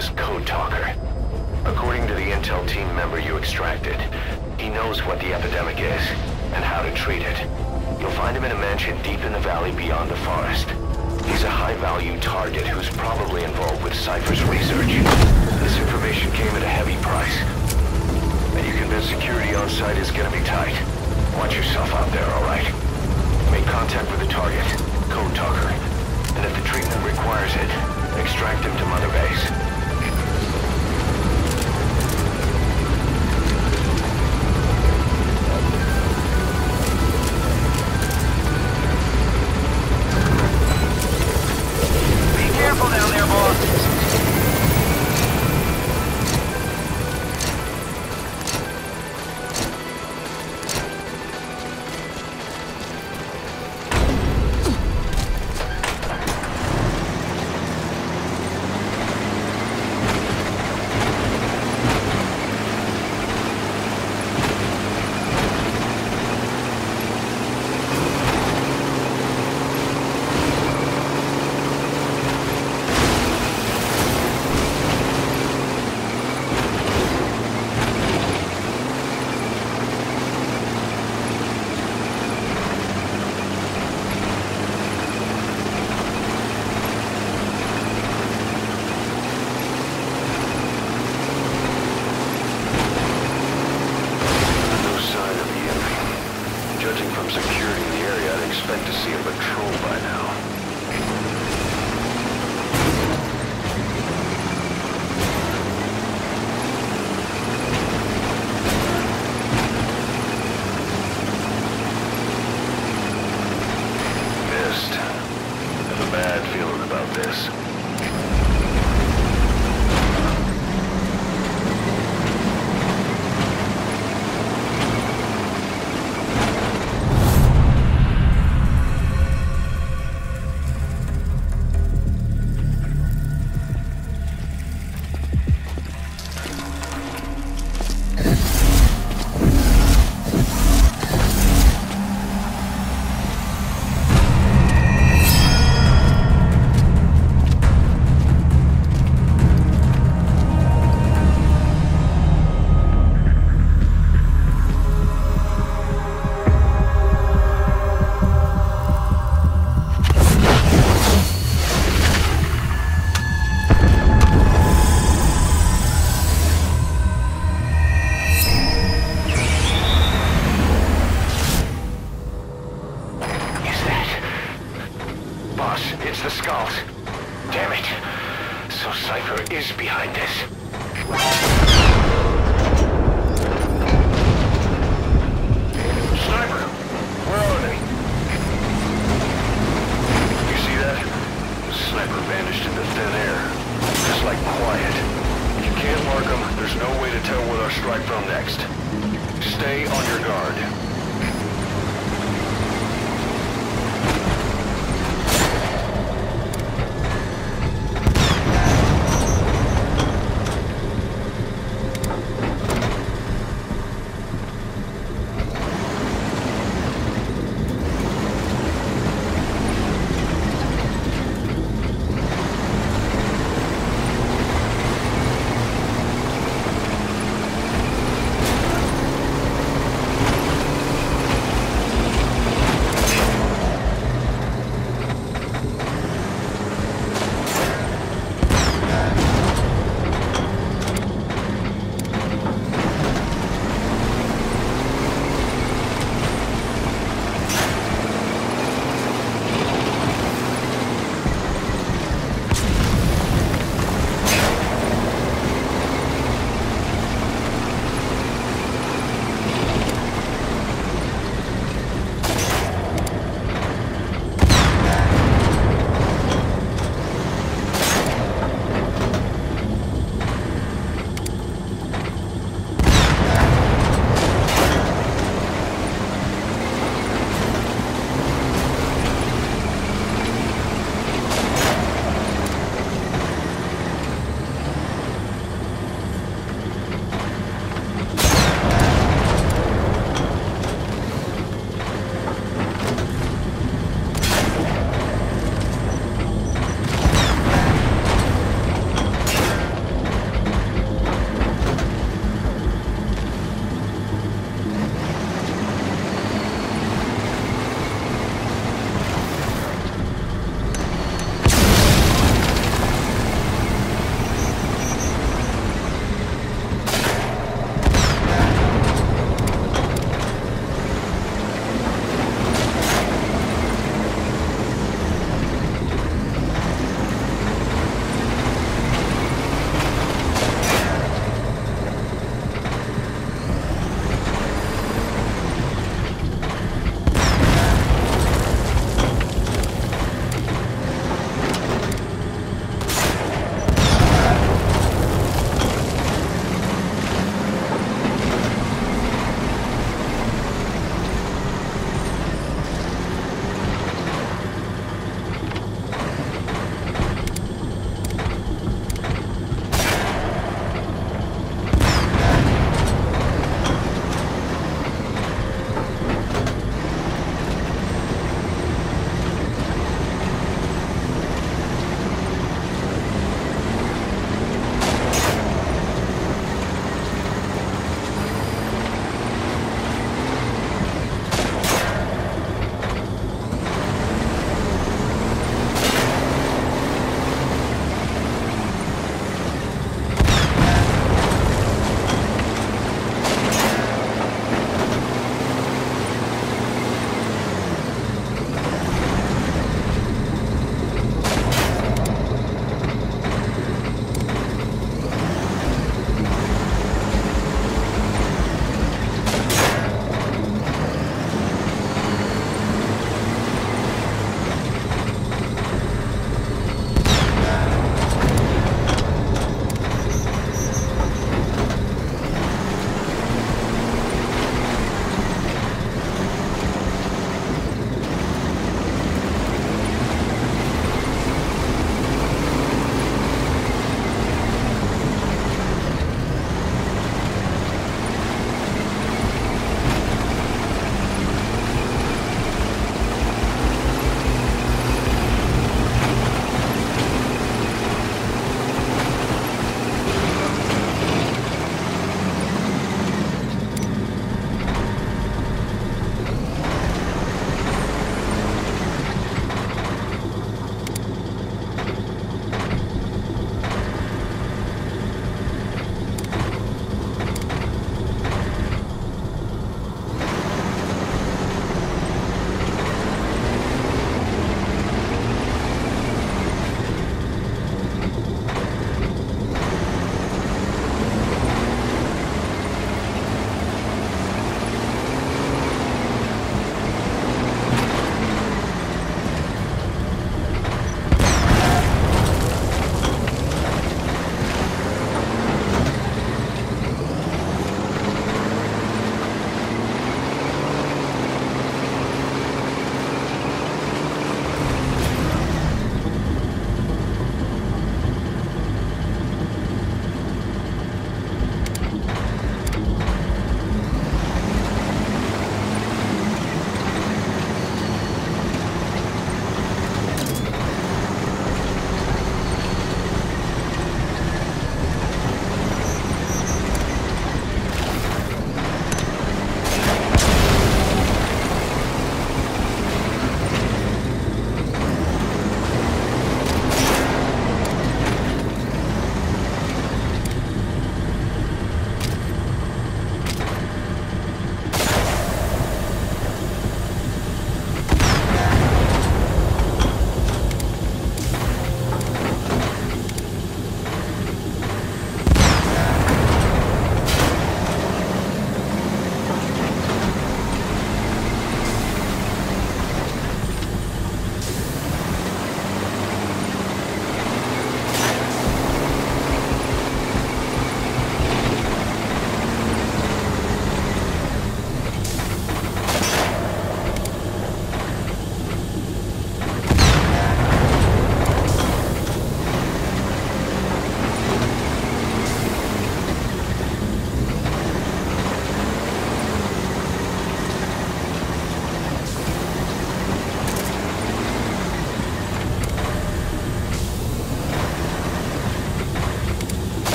is Code Talker. According to the intel team member you extracted, he knows what the epidemic is and how to treat it. You'll find him in a mansion deep in the valley beyond the forest. He's a high-value target who's probably involved with Cypher's research. This information came at a heavy price. And you convinced security on site is gonna be tight. Watch yourself out there, alright? Make contact with the target, Code Talker. And if the treatment requires it, extract him to Mother Base. Careful down there, boss.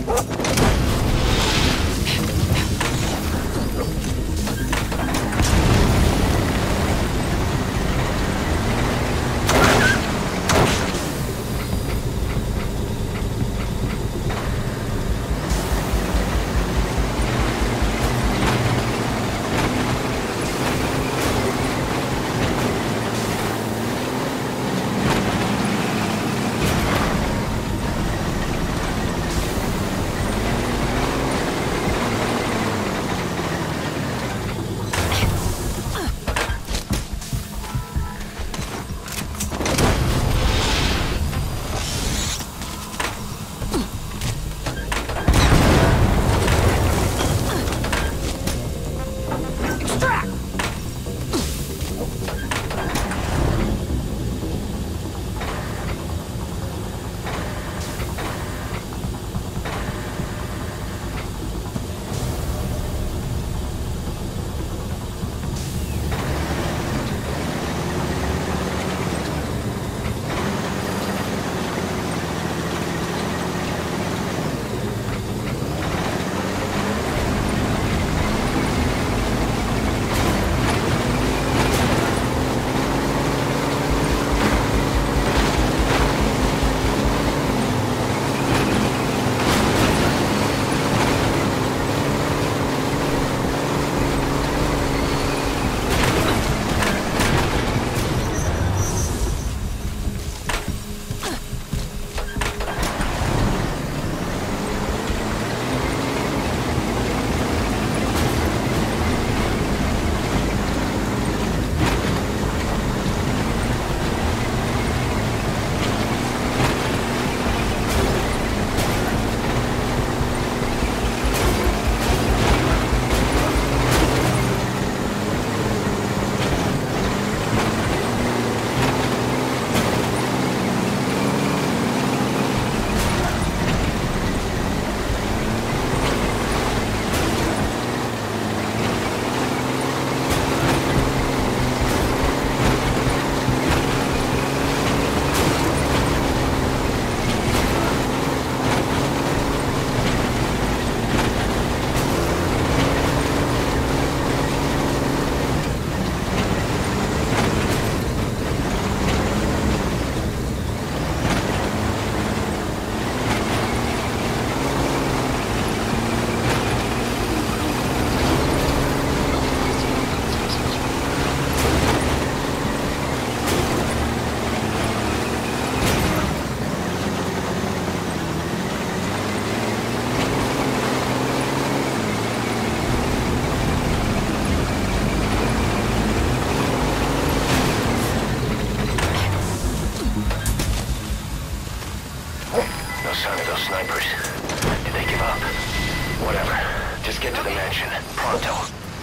snipers. Did they give up? Whatever. Just get to the mansion. Pronto.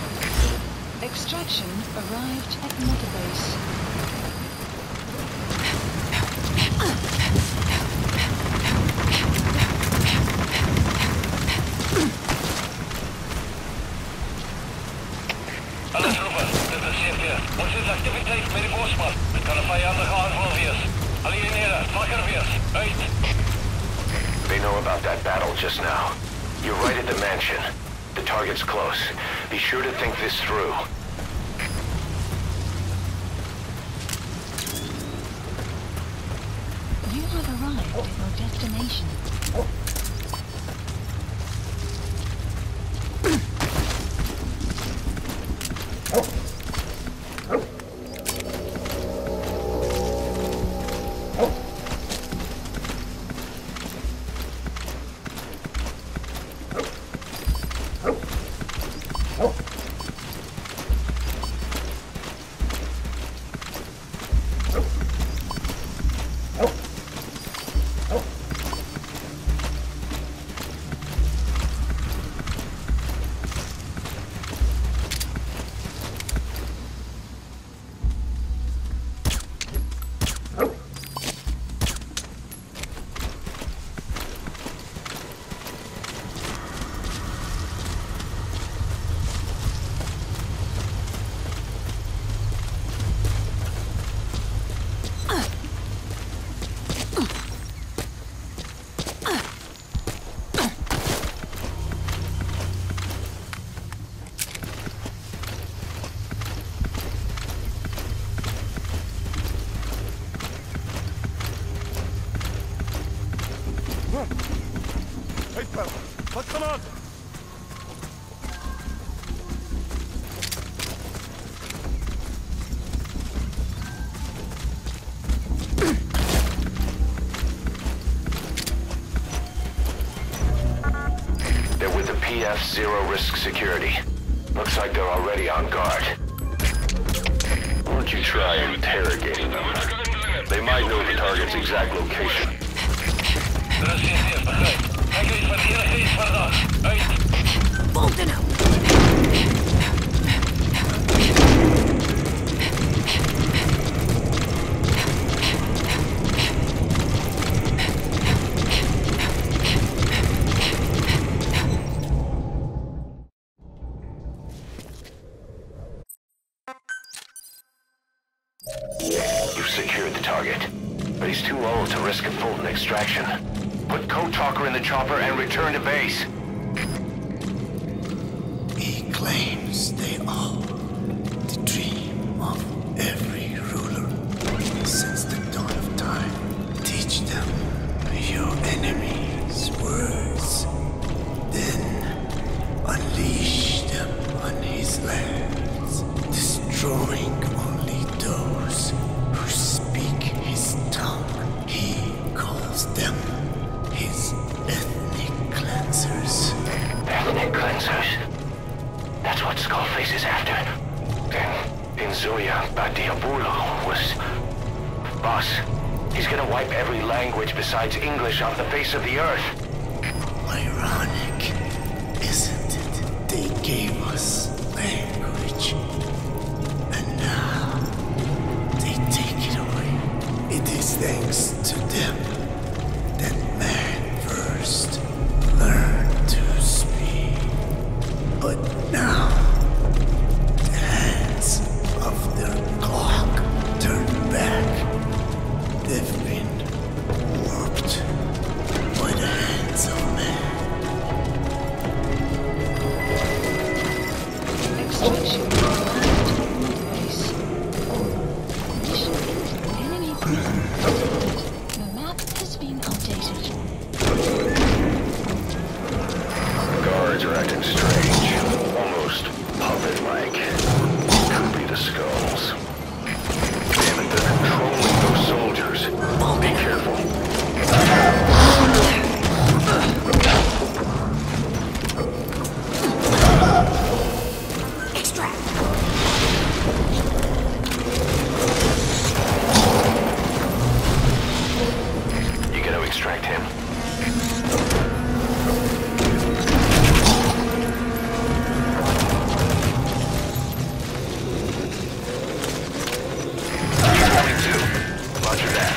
Extraction arrived at Motorbase. Alle troepen, dit is CFG. Ons is activiteit met die bosman. Het kan een vijandige aanval wees. Alle eenhede, wakker wees. Uit. They know about that battle just now. You're right at the mansion. The target's close. Be sure to think this through. You have arrived at your destination. Hey, fella, what's going on? They're with the PF Zero Risk Security. Looks like they're already on guard. Why don't you try interrogating them? They might know the target's exact location. You've secured the target, but he's too old to risk a full extraction. Put Code Talker in the chopper and return to base. He claims they are the dream of every ruler. Since the dawn of time, teach them your enemy's words. Then unleash them on his lands, destroying only those who speak his tongue. He calls them his ethnic cleansers. Ethnic cleansers? That's what Skullface is after. In Zuya, Badiabulu was... Boss, he's gonna wipe every language besides English off the face of the earth. Ironic, isn't it? They gave us language, and now they take it away. It is thanks to them that man first learned to speak. But now, the hands of their clock turn back. They've been warped by the hands of man. Extraction arrived at base. Mission enemy presence detected. The map has been updated. Guards are acting strange. Almost puppet-like. Could be the skulls. Damn it, they're controlling those soldiers. Be careful. You gotta extract him. Roger that.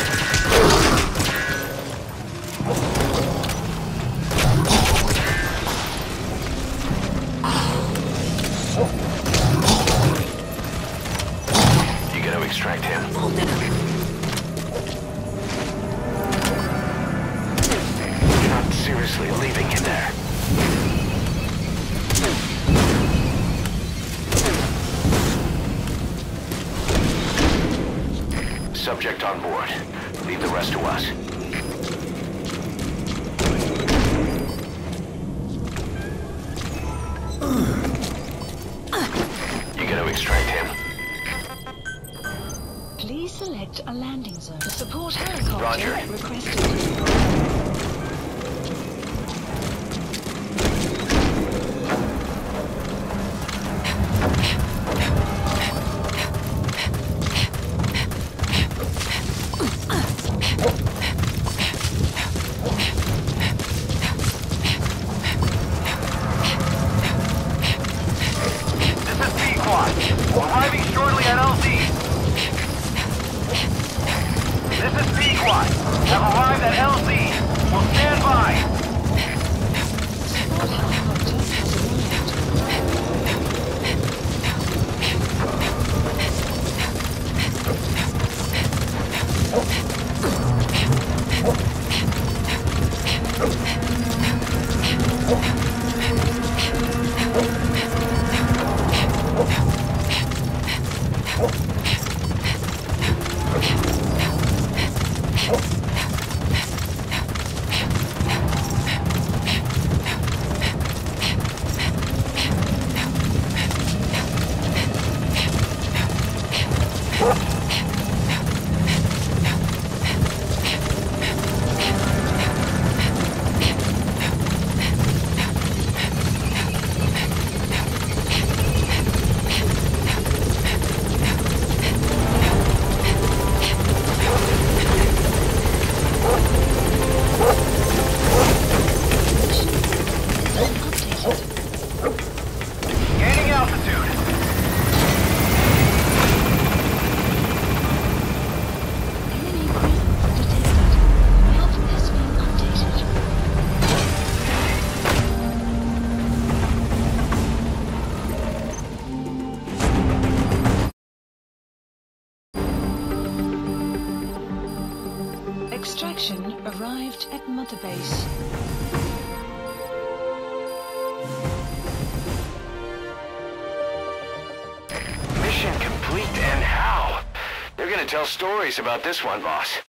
You gotta extract him. You're not seriously leaving him there. Subject on board. Leave the rest to us. You gotta extract him. Please select a landing zone. The support helicopter Roger. requested. Arriving shortly at LZ. This is P-Quad. Have arrived at LZ. arrived at Mother Base. Mission complete, and how? They're gonna tell stories about this one, boss.